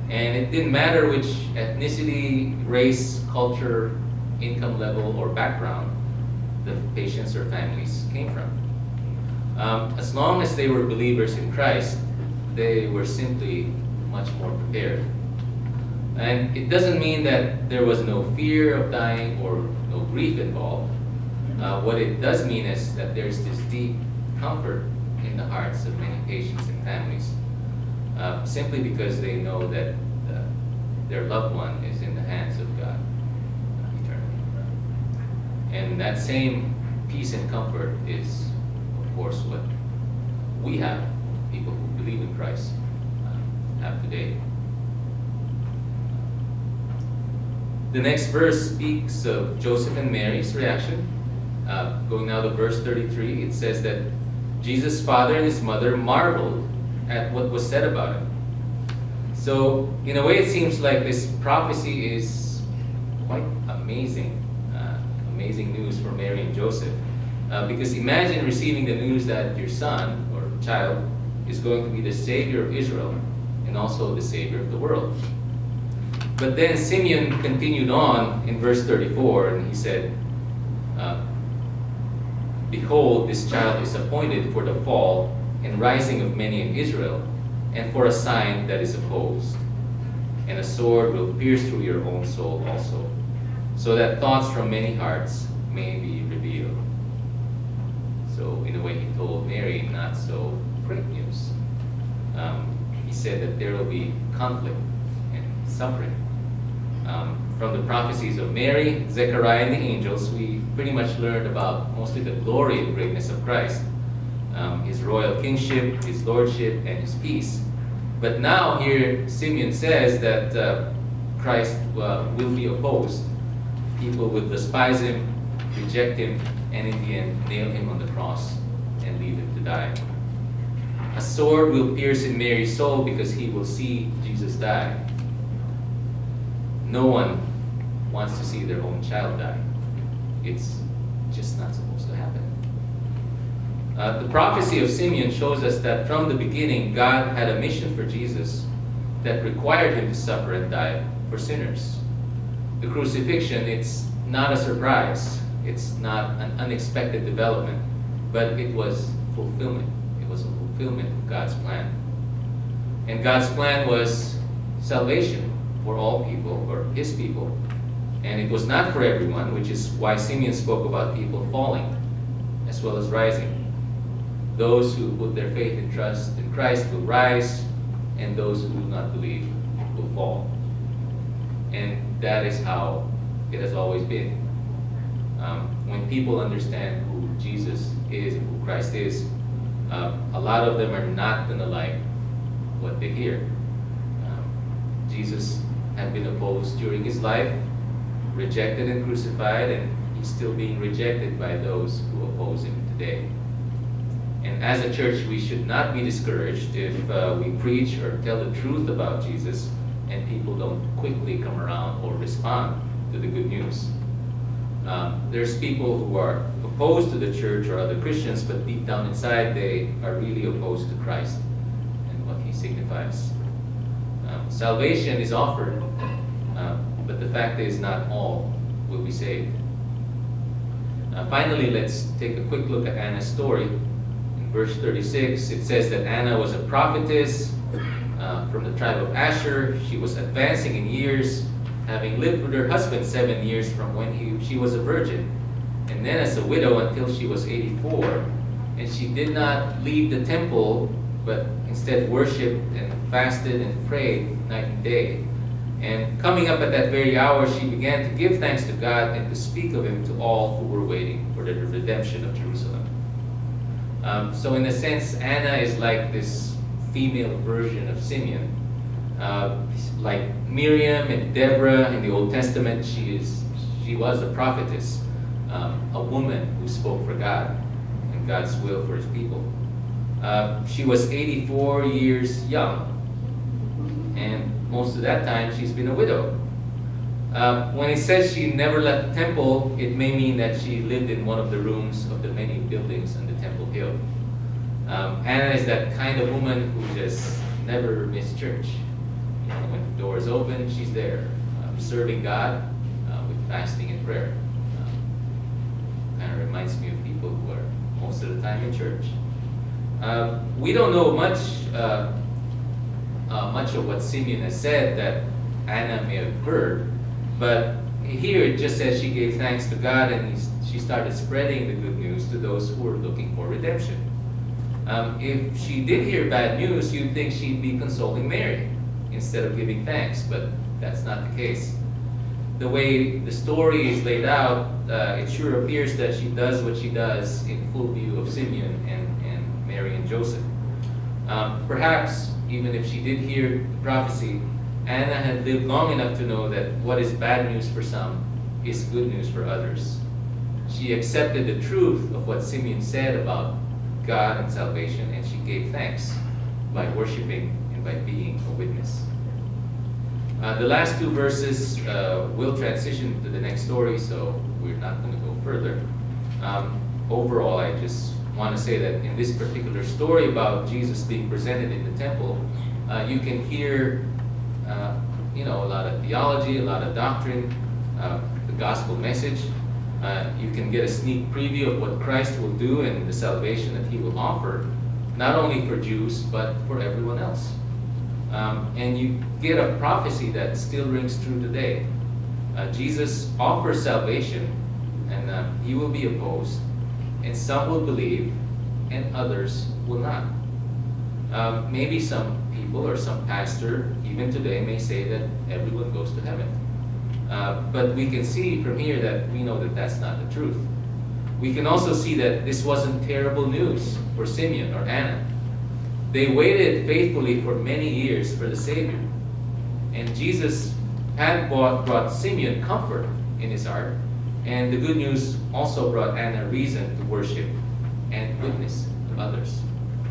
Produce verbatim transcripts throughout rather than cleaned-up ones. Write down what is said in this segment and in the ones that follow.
And it didn't matter which ethnicity, race, culture, income level, or background the patients or families came from. Um, as long as they were believers in Christ, they were simply much more prepared. And it doesn't mean that there was no fear of dying or no grief involved. Uh, what it does mean is that there's this deep comfort in the hearts of many patients and families, uh, simply because they know that uh, their loved one is in the hands of God uh, eternally. And that same peace and comfort is, of course, what we have, people who believe in Christ, uh, have today. The next verse speaks of Joseph and Mary's reaction. Uh, going now to verse thirty-three, it says that Jesus' father and his mother marveled at what was said about him. So, in a way, it seems like this prophecy is quite amazing. Uh, amazing news for Mary and Joseph. Uh, because imagine receiving the news that your son or child is going to be the Savior of Israel and also the Savior of the world. But then Simeon continued on in verse thirty-four, and he said, uh, Behold, this child is appointed for the fall and rising of many in Israel, and for a sign that is opposed. And a sword will pierce through your own soul also, so that thoughts from many hearts may be revealed. So, in a way, he told Mary not so great news. Um, he said that there will be conflict and suffering. Um, from the prophecies of Mary, Zechariah, and the angels, we pretty much learned about mostly the glory and greatness of Christ, um, his royal kingship, his lordship, and his peace. But now here Simeon says that uh, Christ uh, will be opposed. People will despise him, reject him, and in the end nail him on the cross and leave him to die. A sword will pierce in Mary's soul because he will see Jesus die. No one wants to see their own child die. It's just not supposed to happen. Uh, the prophecy of Simeon shows us that from the beginning, God had a mission for Jesus that required him to suffer and die for sinners. The crucifixion, it's not a surprise. It's not an unexpected development, but it was fulfillment. It was a fulfillment of God's plan. And God's plan was salvation for all people, or his people. And it was not for everyone, which is why Simeon spoke about people falling as well as rising. Those who put their faith and trust in Christ will rise, and those who do not believe will fall. And that is how it has always been. Um, when people understand who Jesus is and who Christ is, uh, a lot of them are not going to like what they hear. Um, Jesus had been opposed during his life, rejected and crucified, and he's still being rejected by those who oppose him today. And as a church, we should not be discouraged if uh, we preach or tell the truth about Jesus and people don't quickly come around or respond to the good news. Um, there's people who are opposed to the church or other Christians, but deep down inside they are really opposed to Christ and what he signifies. Um, salvation is offered, uh, but the fact is not all will be saved. Uh, finally, let's take a quick look at Anna's story. In verse thirty-six, it says that Anna was a prophetess uh, from the tribe of Asher. She was advancing in years, having lived with her husband seven years from when he, she was a virgin, and then as a widow until she was eighty-four. And she did not leave the temple, but instead worshipped and fasted and prayed night and day. And coming up at that very hour, she began to give thanks to God and to speak of him to all who were waiting for the redemption of Jerusalem. Um, so in a sense, Anna is like this female version of Simeon. Uh, like Miriam and Deborah in the Old Testament, she is she was a prophetess, um, a woman who spoke for God and God's will for his people. Uh, she was eighty-four years young, and most of that time she's been a widow. Uh, when it says she never left the temple, it may mean that she lived in one of the rooms of the many buildings on the Temple Hill. Um, Anna is that kind of woman who just never missed church. And when the door is open, she's there, uh, serving God uh, with fasting and prayer. Uh, kind of reminds me of people who are most of the time in church. Uh, we don't know much, uh, uh, much of what Simeon has said that Anna may have heard, but here it just says she gave thanks to God, and he, she started spreading the good news to those who were looking for redemption. Um, if she did hear bad news, you'd think she'd be consoling Mary instead of giving thanks, but that's not the case. The way the story is laid out, uh, it sure appears that she does what she does in full view of Simeon and, and Mary and Joseph. Um, perhaps, even if she did hear the prophecy, Anna had lived long enough to know that what is bad news for some is good news for others. She accepted the truth of what Simeon said about God and salvation, and she gave thanks by worshiping and by being a witness. Uh, the last two verses uh, will transition to the next story, so we're not going to go further. Um, overall, I just want to say that in this particular story about Jesus being presented in the temple, uh, you can hear Uh, you know, a lot of theology, a lot of doctrine, uh, the gospel message. Uh, you can get a sneak preview of what Christ will do and the salvation that he will offer, not only for Jews, but for everyone else. Um, and you get a prophecy that still rings true today. Uh, Jesus offers salvation, and uh, he will be opposed, and some will believe, and others will not. Uh, maybe some people or some pastor, even today, may say that everyone goes to heaven. Uh, but we can see from here that we know that that's not the truth. We can also see that this wasn't terrible news for Simeon or Anna. They waited faithfully for many years for the Savior. And Jesus had brought, brought Simeon comfort in his heart. And the good news also brought Anna reason to worship and witness to others.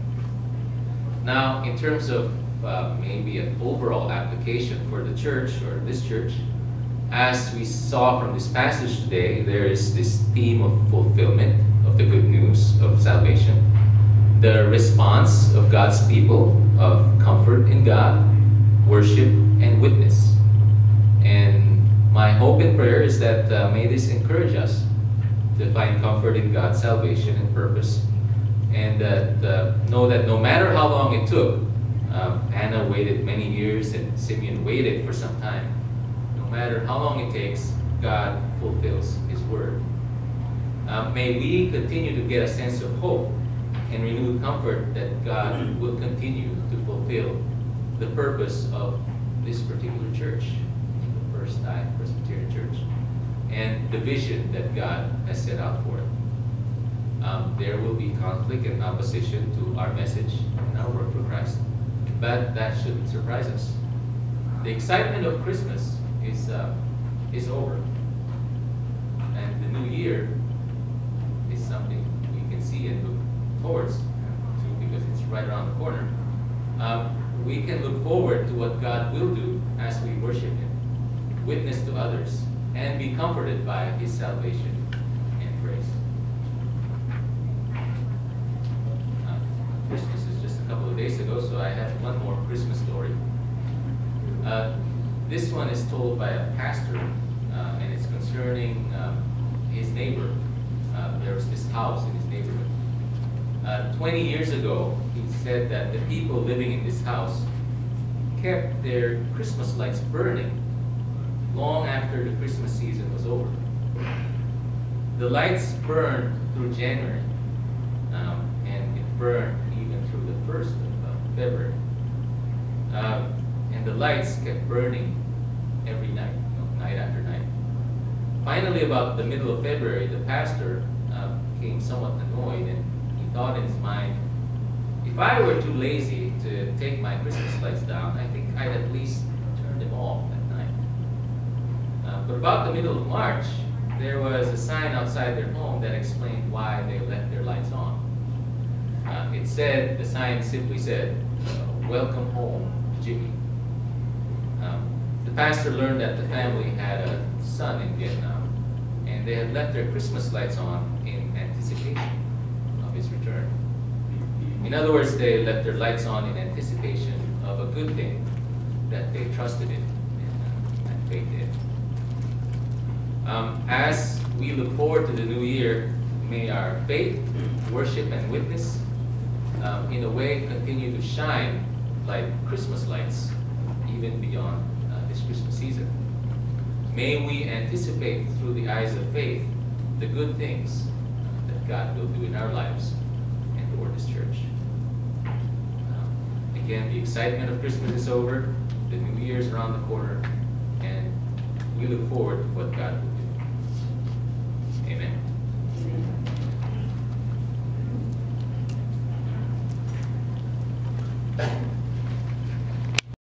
Now, in terms of uh, maybe an overall application for the church or this church, as we saw from this passage today, there is this theme of fulfillment of the good news of salvation, the response of God's people of comfort in God, worship, and witness. And my hope and prayer is that uh, may this encourage us to find comfort in God's salvation and purpose, and that uh, know that no matter how long it took, um, Anna waited many years and Simeon waited for some time. No matter how long it takes, God fulfills his word. Uh, may we continue to get a sense of hope and renewed comfort that God will continue to fulfill the purpose of this particular church, the First Time Presbyterian Church, and the vision that God has set out for it. Um, there will be conflict and opposition to our message and our work for Christ, but that shouldn't surprise us. The excitement of Christmas is uh, is over, and the new year is something we can see and look towards to because it's right around the corner. Um, we can look forward to what God will do as we worship him, witness to others, and be comforted by his salvation and grace. Uh, Christmas is just a couple of days ago, so I have one more Christmas story. Uh, this one is told by a pastor, uh, and it's concerning um, his neighbor. Uh, there was this house in his neighborhood. Uh, twenty years ago, he said that the people living in this house kept their Christmas lights burning long after the Christmas season was over. The lights burned through January, um, and it burned even through the first of uh, February. Uh, and the lights kept burning every night, you know, night after night. Finally, about the middle of February, the pastor uh, became somewhat annoyed, and he thought in his mind, if I were too lazy to take my Christmas lights down, I think I'd at least turn them off at night. Uh, but about the middle of March, there was a sign outside their home that explained why they left their lights on. Uh, it said, the sign simply said, uh, "Welcome home, Jimmy." Um, the pastor learned that the family had a son in Vietnam, and they had left their Christmas lights on in anticipation of his return. In other words, they left their lights on in anticipation of a good thing, that they trusted in and, and faith in. Um, as we look forward to the new year, may our faith, worship, and witness um, in a way continue to shine like Christmas lights even beyond uh, this Christmas season. May we anticipate through the eyes of faith the good things that God will do in our lives and for this church. Um, again, the excitement of Christmas is over, the new year is around the corner, and we look forward to what God will do. Amen. Amen.